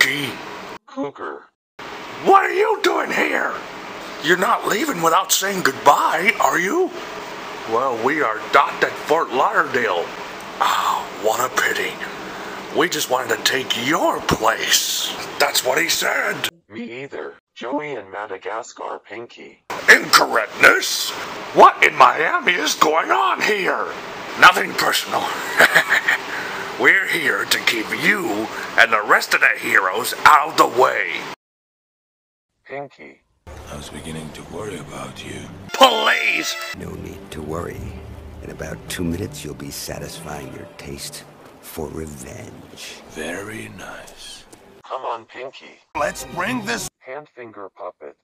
Pinky! Cougar. What are you doing here? You're not leaving without saying goodbye, are you? Well, we are docked at Fort Lauderdale. Ah, what a pity. We just wanted to take your place. That's what he said. Me either. Joey and Madagascar, Pinky. Incorrectness? What in Miami is going on here? Nothing personal. We're here to keep you and the rest of the heroes out of the way. Pinky. I was beginning to worry about you. Please! No need to worry. In about 2 minutes, you'll be satisfying your taste for revenge. Very nice. Come on, Pinky. Let's bring this Hand finger puppet.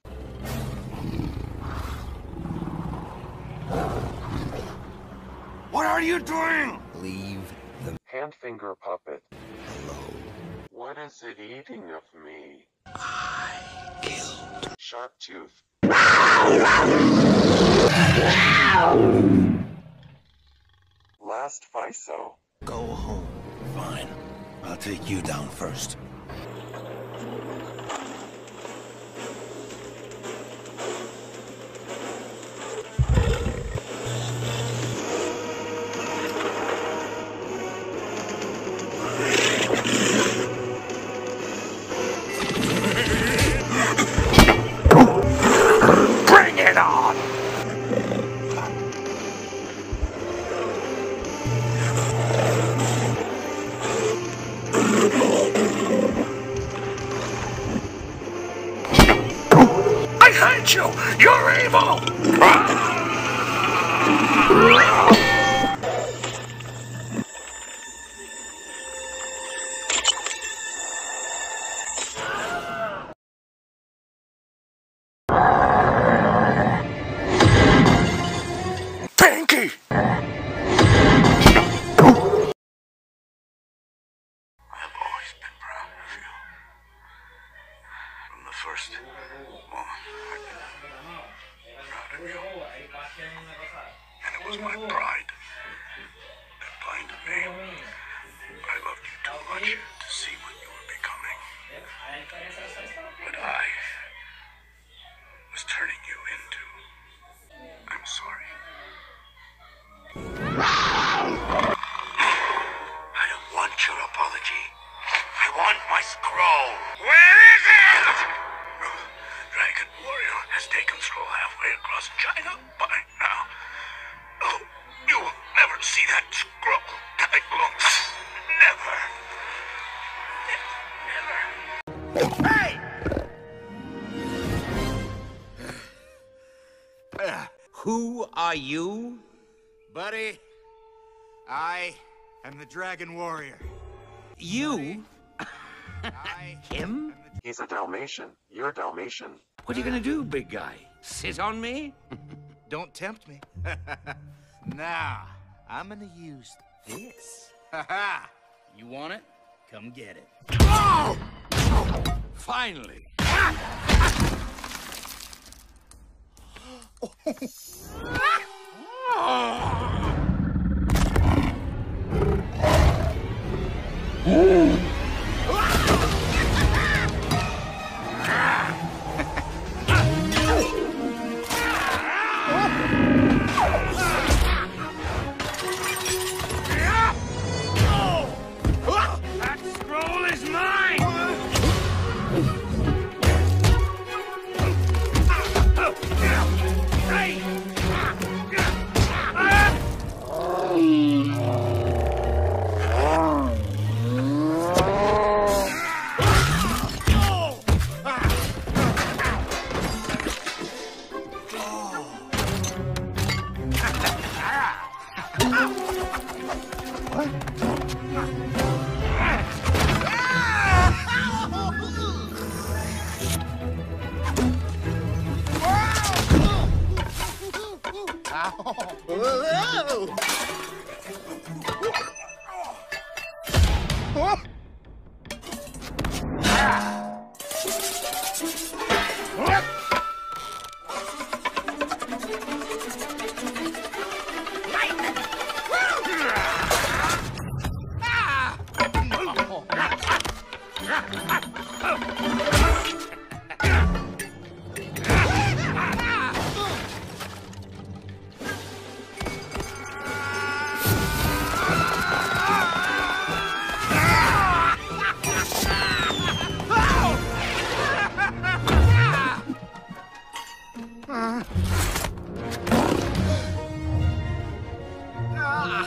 What are you doing? Leave the Hand finger puppet. alone. What is it eating of me? I killed. Shark tooth. Last FISO. Go home. Fine. I'll take you down first. Bring it on! I hate you! You're evil! Pinky! I've always been proud of you. From the first moment, I've been proud of you. And it was my pride that blinded me. I loved you too much to see what you were becoming. What I was turning you into. I'm sorry. I don't want your apology. I want my scroll. Where is it? Dragon Warrior has taken scroll halfway across China by now. Oh, you will never see that scroll. I will never. Never. Hey! Who are you? Buddy, I am the Dragon Warrior. You? Him? He's a Dalmatian. You're Dalmatian. What are you gonna do, big guy? Sit on me? Don't tempt me. Now, I'm gonna use this. Ha-ha! You want it? Come get it. Oh! Finally! That scroll is mine!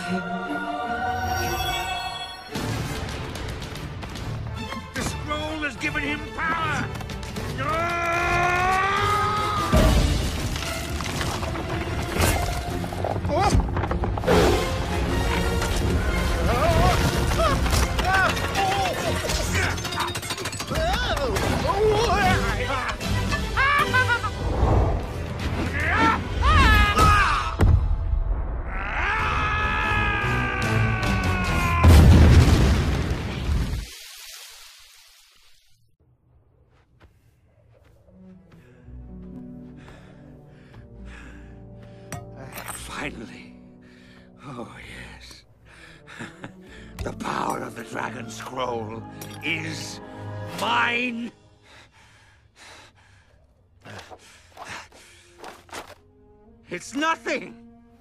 The scroll has given him power! No! Finally. Oh, yes. The power of the Dragon Scroll is mine! It's nothing!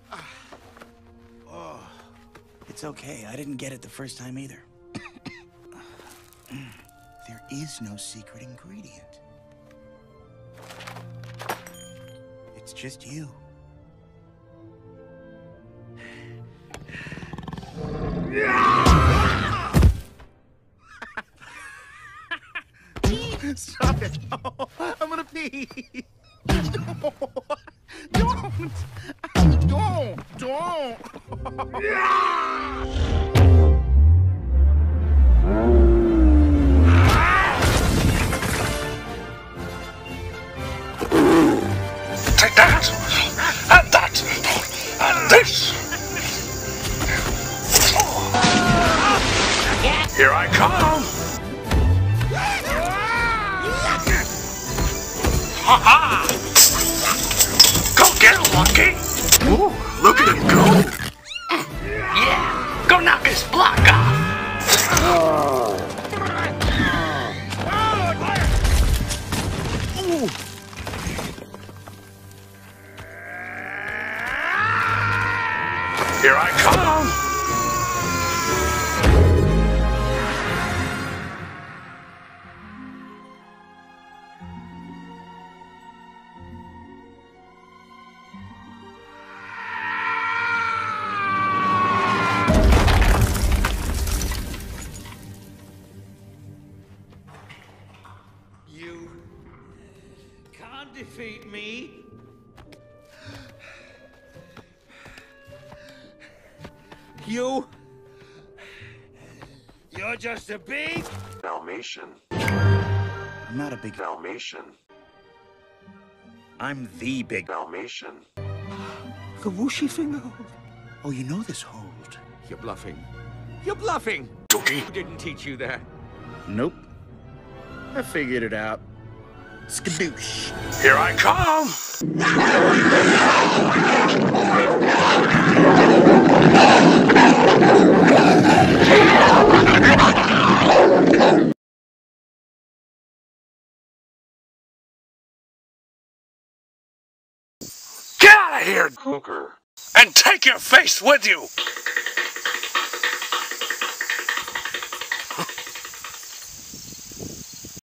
Oh, it's okay. I didn't get it the first time either. There is no secret ingredient. It's just you. Stop it! Oh, I'm gonna pee! No. Don't! Don't! Take that! And that! And this! Here I come! Ha-ha! Go get him, Lucky! Ooh, look at him go! Yeah! Go knock his block off! Here I come! You can't defeat me. You're just a big... Dalmatian. I'm not a big... Dalmatian. I'm the big... Dalmatian. The whooshy finger. Oh, you know this hold. You're bluffing. You're bluffing! Dookie. Who didn't teach you that? Nope. I figured it out. Skadoosh. Here I come! Get out of here! Hooker. And take your face with you!